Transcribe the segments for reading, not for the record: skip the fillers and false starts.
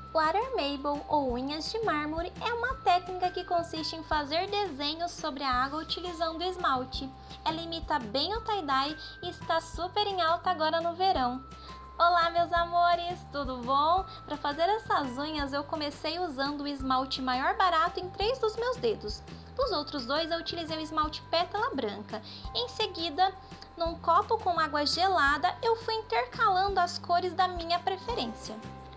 Water Maple ou unhas de mármore é uma técnica que consiste em fazer desenhos sobre a água utilizando esmalte. Ela imita bem o tie-dye e está super em alta agora no verão. Olá meus amores, tudo bom? Para fazer essas unhas eu comecei usando o esmalte maior barato em 3 dos meus dedos. Dos outros 2 eu utilizei o esmalte pétala branca. Em seguida, num copo com água gelada, eu fui intercalando as cores da minha preferência.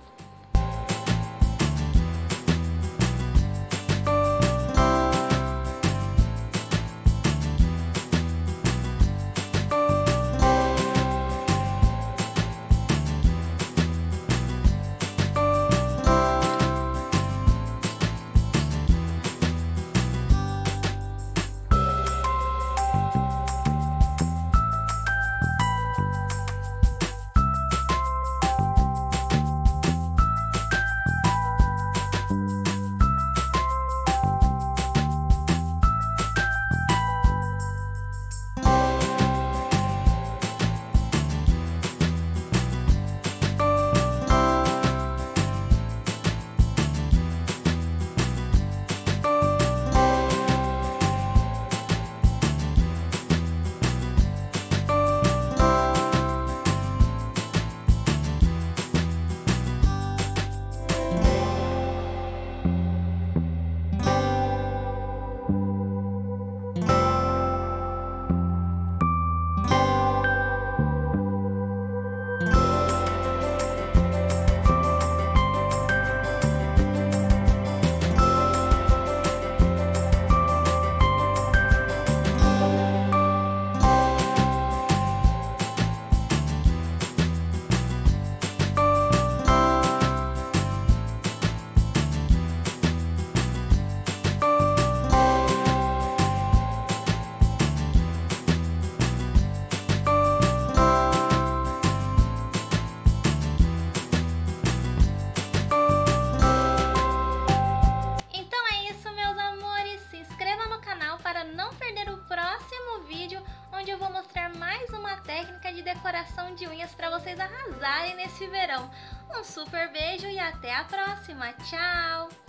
Para não perder o próximo vídeo, onde eu vou mostrar mais uma técnica de decoração de unhas para vocês arrasarem nesse verão. Um super beijo e até a próxima. Tchau!